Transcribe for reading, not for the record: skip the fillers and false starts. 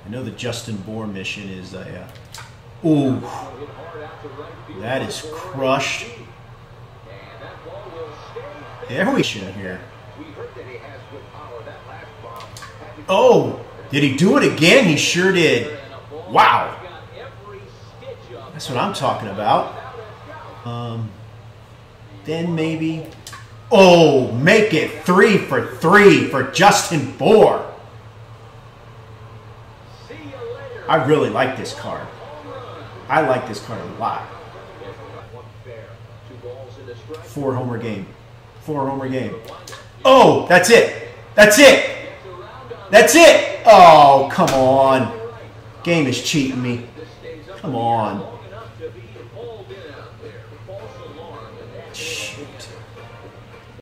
I know the Justin Bour mission is a... ooh. That is crushed. There we should here. Oh! Did he do it again? He sure did. Wow. That's what I'm talking about. Then maybe... oh, make it 3 for 3 for Justin Bour. I really like this card. I like this card a lot. 4 homer game. 4 homer game. Oh, that's it. That's it. That's it. Oh, come on. Game is cheating me. Come on.